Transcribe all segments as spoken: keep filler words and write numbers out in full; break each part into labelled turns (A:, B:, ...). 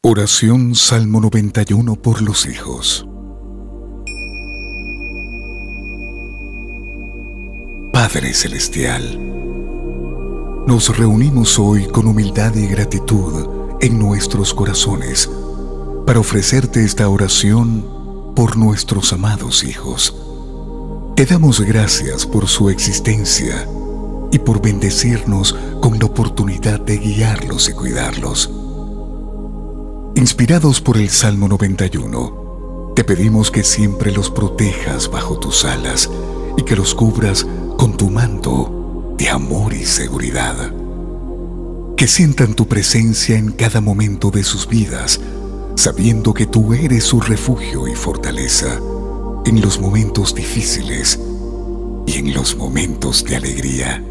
A: Oración Salmo noventa y uno por los hijos. Padre Celestial, nos reunimos hoy con humildad y gratitud en nuestros corazones para ofrecerte esta oración por nuestros amados hijos. Te damos gracias por su existencia y por bendecirnos con la oportunidad de guiarlos y cuidarlos. Inspirados por el Salmo noventa y uno, te pedimos que siempre los protejas bajo tus alas y que los cubras con tu manto de amor y seguridad. Que sientan tu presencia en cada momento de sus vidas, sabiendo que tú eres su refugio y fortaleza en los momentos difíciles y en los momentos de alegría.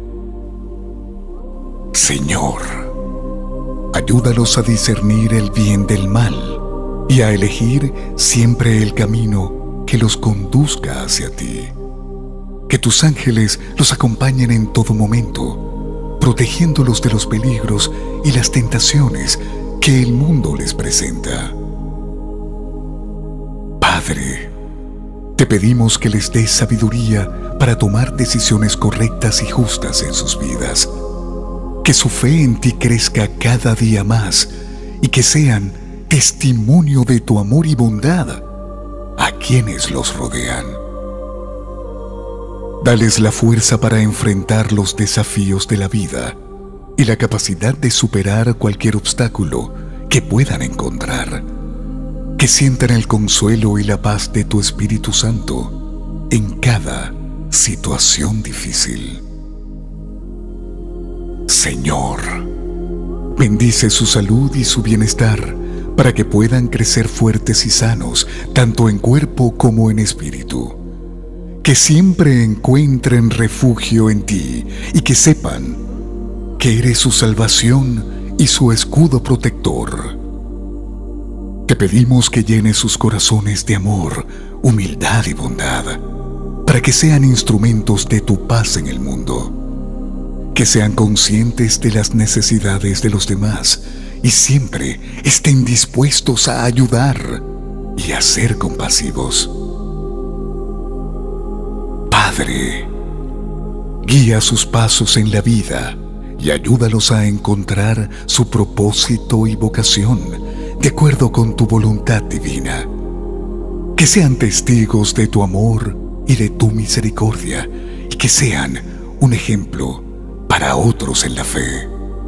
A: Señor, ayúdalos a discernir el bien del mal y a elegir siempre el camino que los conduzca hacia ti. Que tus ángeles los acompañen en todo momento, protegiéndolos de los peligros y las tentaciones que el mundo les presenta. Padre, te pedimos que les des sabiduría para tomar decisiones correctas y justas en sus vidas. Que su fe en ti crezca cada día más y que sean testimonio de tu amor y bondad a quienes los rodean. Dales la fuerza para enfrentar los desafíos de la vida y la capacidad de superar cualquier obstáculo que puedan encontrar. Que sientan el consuelo y la paz de tu Espíritu Santo en cada situación difícil. Señor, bendice su salud y su bienestar para que puedan crecer fuertes y sanos, tanto en cuerpo como en espíritu. Que siempre encuentren refugio en ti y que sepan que eres su salvación y su escudo protector. Te pedimos que llenes sus corazones de amor, humildad y bondad, para que sean instrumentos de tu paz en el mundo. Que sean conscientes de las necesidades de los demás y siempre estén dispuestos a ayudar y a ser compasivos. Padre, guía sus pasos en la vida y ayúdalos a encontrar su propósito y vocación de acuerdo con tu voluntad divina. Que sean testigos de tu amor y de tu misericordia y que sean un ejemplo para otros en la fe.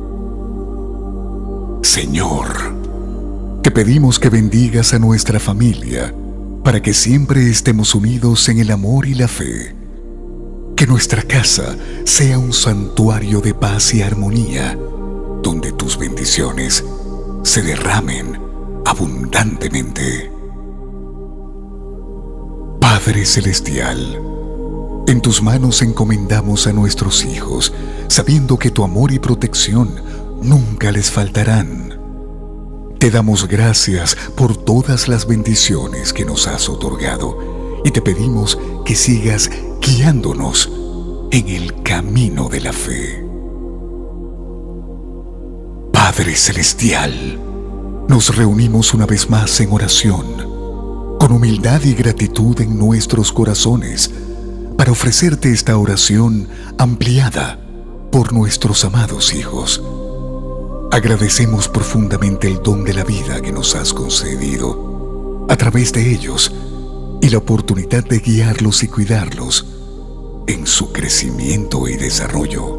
A: Señor, te pedimos que bendigas a nuestra familia para que siempre estemos unidos en el amor y la fe. Que nuestra casa sea un santuario de paz y armonía, donde tus bendiciones se derramen abundantemente. Padre Celestial, en tus manos encomendamos a nuestros hijos, sabiendo que tu amor y protección nunca les faltarán. Te damos gracias por todas las bendiciones que nos has otorgado y te pedimos que sigas guiándonos en el camino de la fe. Padre Celestial, nos reunimos una vez más en oración, con humildad y gratitud en nuestros corazones, para ofrecerte esta oración ampliada por nuestros amados hijos. Agradecemos profundamente el don de la vida que nos has concedido a través de ellos y la oportunidad de guiarlos y cuidarlos en su crecimiento y desarrollo.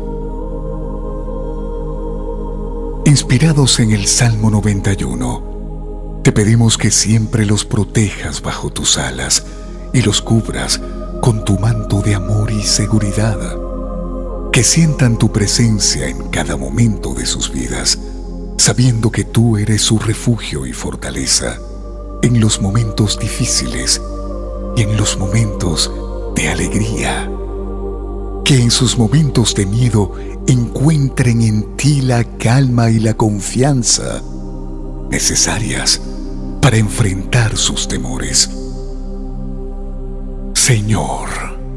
A: Inspirados en el Salmo noventa y uno, te pedimos que siempre los protejas bajo tus alas y los cubras con tu manto de amor y seguridad. Que sientan tu presencia en cada momento de sus vidas, sabiendo que tú eres su refugio y fortaleza en los momentos difíciles y en los momentos de alegría. Que en sus momentos de miedo encuentren en ti la calma y la confianza necesarias para enfrentar sus temores. Señor,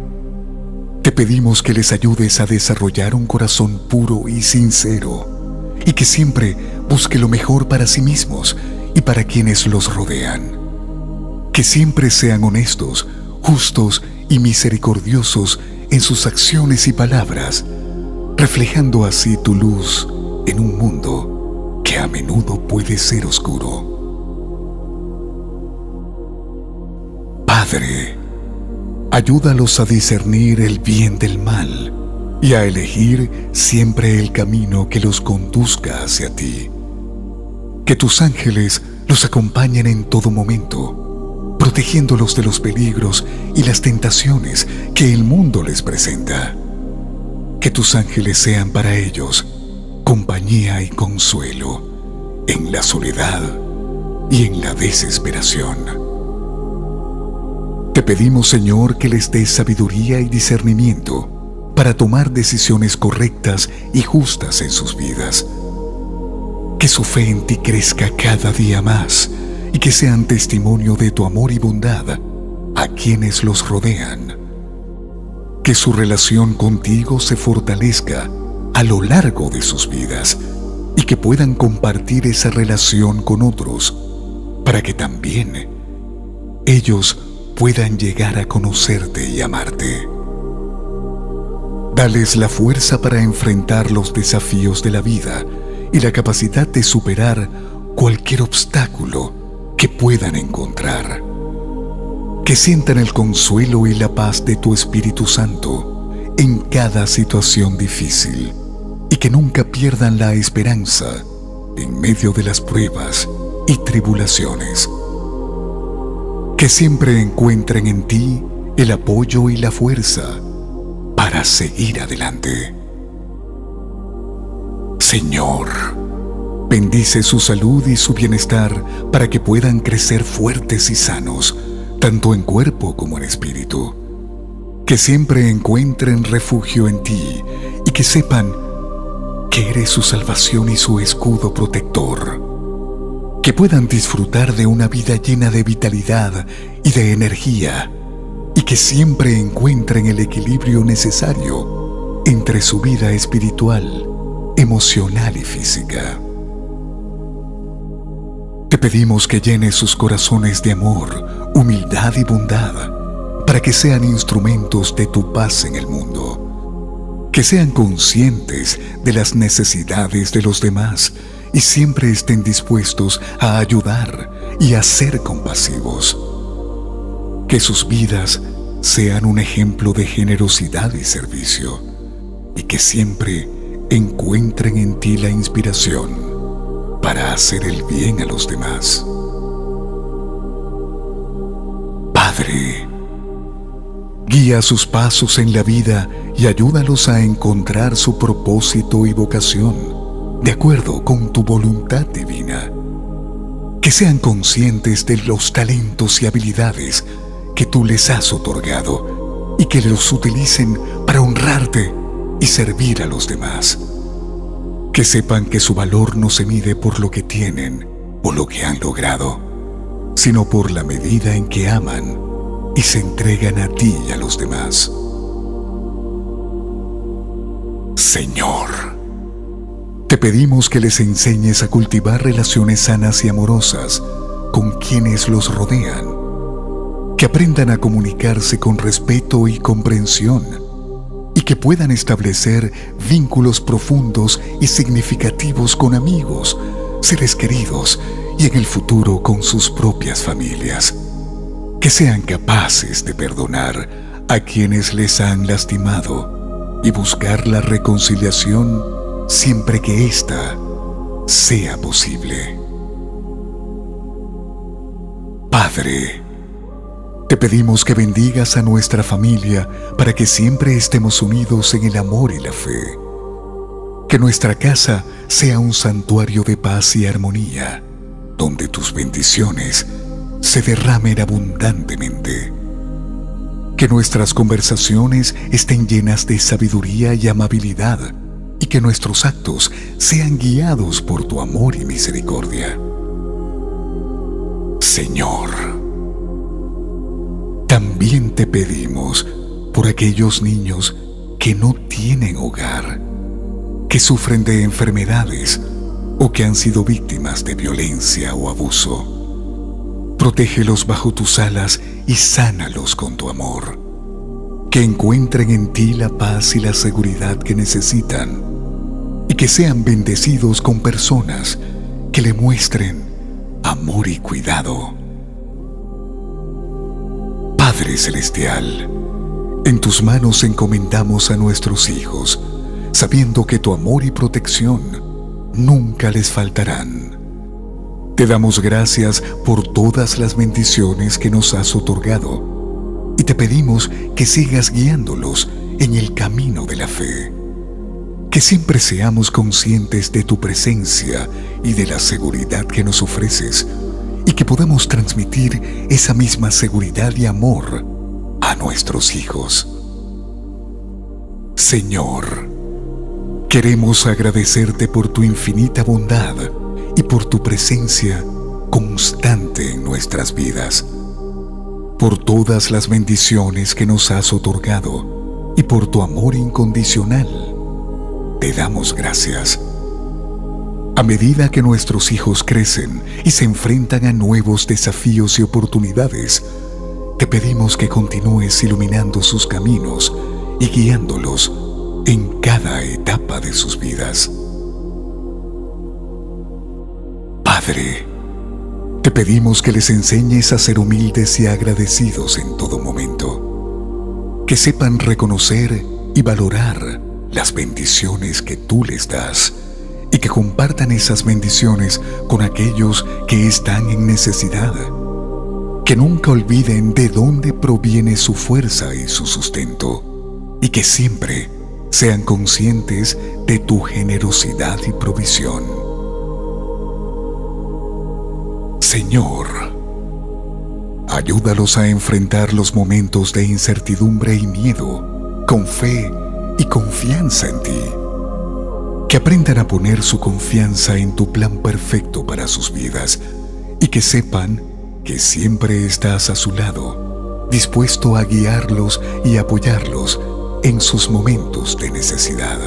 A: te pedimos que les ayudes a desarrollar un corazón puro y sincero y que siempre busque lo mejor para sí mismos y para quienes los rodean. Que siempre sean honestos, justos y misericordiosos en sus acciones y palabras, reflejando así tu luz en un mundo que a menudo puede ser oscuro. Padre, ayúdalos a discernir el bien del mal y a elegir siempre el camino que los conduzca hacia ti. Que tus ángeles los acompañen en todo momento, protegiéndolos de los peligros y las tentaciones que el mundo les presenta. Que tus ángeles sean para ellos compañía y consuelo en la soledad y en la desesperación. Te pedimos, Señor, que les des sabiduría y discernimiento para tomar decisiones correctas y justas en sus vidas. Que su fe en ti crezca cada día más y que sean testimonio de tu amor y bondad a quienes los rodean. Que su relación contigo se fortalezca a lo largo de sus vidas y que puedan compartir esa relación con otros para que también ellos puedan llegar a conocerte y amarte. Dales la fuerza para enfrentar los desafíos de la vida y la capacidad de superar cualquier obstáculo que puedan encontrar. Que sientan el consuelo y la paz de tu Espíritu Santo en cada situación difícil y que nunca pierdan la esperanza en medio de las pruebas y tribulaciones. Que siempre encuentren en ti el apoyo y la fuerza para seguir adelante. Señor, bendice su salud y su bienestar para que puedan crecer fuertes y sanos, tanto en cuerpo como en espíritu. Que siempre encuentren refugio en ti y que sepan que eres su salvación y su escudo protector. Que puedan disfrutar de una vida llena de vitalidad y de energía y que siempre encuentren el equilibrio necesario entre su vida espiritual, emocional y física. Te pedimos que llenes sus corazones de amor, humildad y bondad para que sean instrumentos de tu paz en el mundo. Que sean conscientes de las necesidades de los demás y siempre estén dispuestos a ayudar y a ser compasivos. Que sus vidas sean un ejemplo de generosidad y servicio y que siempre encuentren en ti la inspiración para hacer el bien a los demás. Padre, guía sus pasos en la vida y ayúdalos a encontrar su propósito y vocación de acuerdo con tu voluntad divina. Que sean conscientes de los talentos y habilidades que tú les has otorgado y que los utilicen para honrarte y servir a los demás. Que sepan que su valor no se mide por lo que tienen o lo que han logrado, sino por la medida en que aman y se entregan a ti y a los demás. Señor, te pedimos que les enseñes a cultivar relaciones sanas y amorosas con quienes los rodean, que aprendan a comunicarse con respeto y comprensión y que puedan establecer vínculos profundos y significativos con amigos, seres queridos y en el futuro con sus propias familias. Que sean capaces de perdonar a quienes les han lastimado y buscar la reconciliación siempre que ésta sea posible. Padre, te pedimos que bendigas a nuestra familia para que siempre estemos unidos en el amor y la fe. Que nuestra casa sea un santuario de paz y armonía, donde tus bendiciones se derramen abundantemente. Que nuestras conversaciones estén llenas de sabiduría y amabilidad, y que nuestros actos sean guiados por tu amor y misericordia. Señor, también te pedimos por aquellos niños que no tienen hogar, que sufren de enfermedades o que han sido víctimas de violencia o abuso. Protégelos bajo tus alas y sánalos con tu amor. Que encuentren en ti la paz y la seguridad que necesitan y que sean bendecidos con personas que le muestren amor y cuidado. Padre Celestial, en tus manos encomendamos a nuestros hijos, sabiendo que tu amor y protección nunca les faltarán. Te damos gracias por todas las bendiciones que nos has otorgado y te pedimos que sigas guiándolos en el camino de la fe. Que siempre seamos conscientes de tu presencia y de la seguridad que nos ofreces y que podamos transmitir esa misma seguridad y amor a nuestros hijos. Señor, queremos agradecerte por tu infinita bondad y por tu presencia constante en nuestras vidas, por todas las bendiciones que nos has otorgado y por tu amor incondicional. Te damos gracias. A medida que nuestros hijos crecen y se enfrentan a nuevos desafíos y oportunidades, te pedimos que continúes iluminando sus caminos y guiándolos en cada etapa de sus vidas. Padre, te pedimos que les enseñes a ser humildes y agradecidos en todo momento, que sepan reconocer y valorar las bendiciones que tú les das y que compartan esas bendiciones con aquellos que están en necesidad. Que nunca olviden de dónde proviene su fuerza y su sustento, y que siempre sean conscientes de tu generosidad y provisión. Señor, ayúdalos a enfrentar los momentos de incertidumbre y miedo con fe y confianza en ti. Que aprendan a poner su confianza en tu plan perfecto para sus vidas y que sepan que siempre estás a su lado, dispuesto a guiarlos y apoyarlos en sus momentos de necesidad.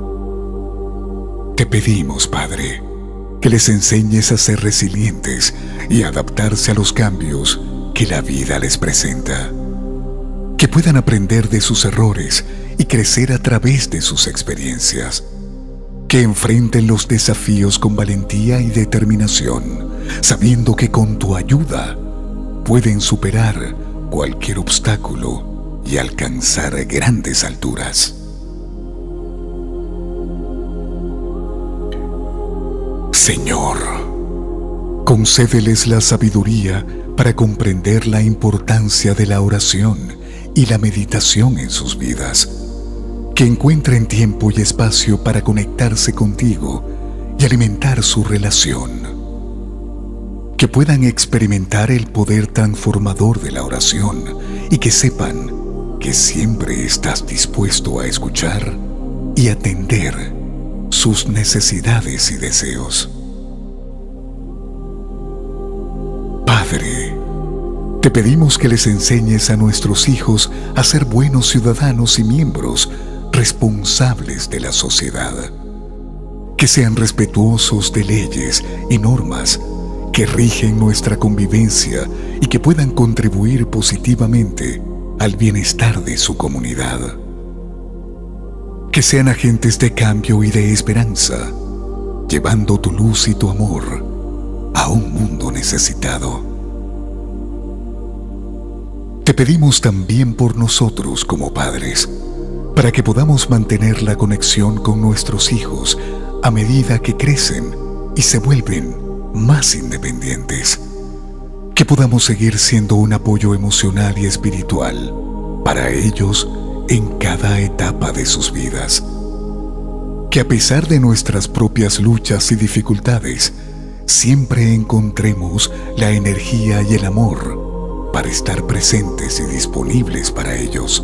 A: Te pedimos, Padre, que les enseñes a ser resilientes y adaptarse a los cambios que la vida les presenta. Que puedan aprender de sus errores y crecer a través de sus experiencias. Que enfrenten los desafíos con valentía y determinación, sabiendo que con tu ayuda pueden superar cualquier obstáculo y alcanzar grandes alturas. Señor, concédeles la sabiduría para comprender la importancia de la oración y la meditación en sus vidas. Que encuentren tiempo y espacio para conectarse contigo y alimentar su relación. Que puedan experimentar el poder transformador de la oración y que sepan que siempre estás dispuesto a escuchar y atender sus necesidades y deseos. Padre, te pedimos que les enseñes a nuestros hijos a ser buenos ciudadanos y miembros responsables de la sociedad, que sean respetuosos de leyes y normas que rigen nuestra convivencia y que puedan contribuir positivamente al bienestar de su comunidad. Que sean agentes de cambio y de esperanza, llevando tu luz y tu amor a un mundo necesitado. Te pedimos también por nosotros como padres, para que podamos mantener la conexión con nuestros hijos a medida que crecen y se vuelven más independientes. Que podamos seguir siendo un apoyo emocional y espiritual para ellos en cada etapa de sus vidas. Que a pesar de nuestras propias luchas y dificultades, siempre encontremos la energía y el amor para estar presentes y disponibles para ellos.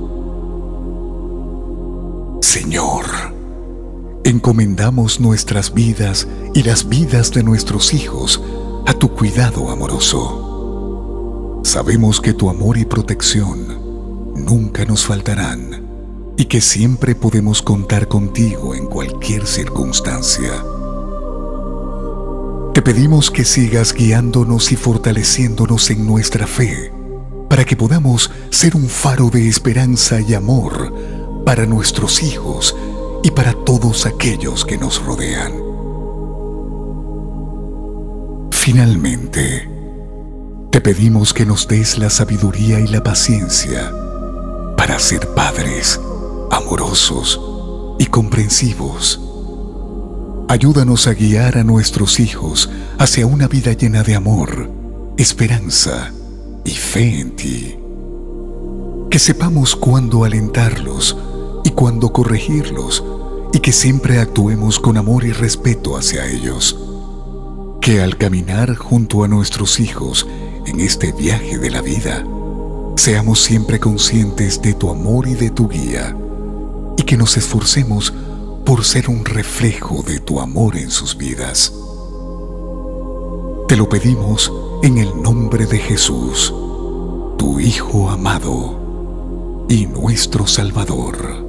A: Señor, encomendamos nuestras vidas y las vidas de nuestros hijos a tu cuidado amoroso. Sabemos que tu amor y protección nunca nos faltarán y que siempre podemos contar contigo en cualquier circunstancia. Te pedimos que sigas guiándonos y fortaleciéndonos en nuestra fe, para que podamos ser un faro de esperanza y amor para nuestros hijos y para todos aquellos que nos rodean. Finalmente, te pedimos que nos des la sabiduría y la paciencia para ser padres amorosos y comprensivos. Ayúdanos a guiar a nuestros hijos hacia una vida llena de amor, esperanza y fe en ti. Que sepamos cuándo alentarlos y cuándo corregirlos, y que siempre actuemos con amor y respeto hacia ellos. Que al caminar junto a nuestros hijos en este viaje de la vida, seamos siempre conscientes de tu amor y de tu guía, y que nos esforcemos por ser un reflejo de tu amor en sus vidas. Te lo pedimos en el nombre de Jesús, tu Hijo amado y nuestro Salvador.